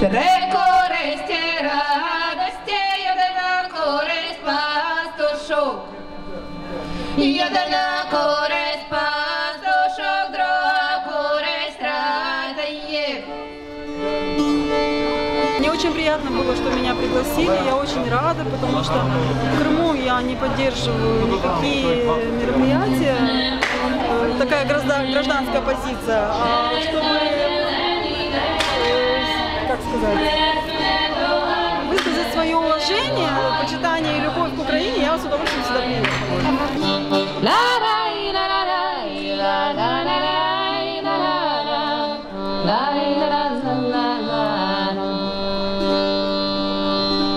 Три користі радості, єдина користь пастушок. Єдина користь пастушок, друга користь радає. Мне очень приятно было, что меня пригласили, я очень рада, потому что в Крыму я не поддерживаю никакие мероприятия, такая гражданская позиция, а чтобы, как сказать, высказать свое уважение, почитание и любовь к Украине, я с удовольствием сюда приехала.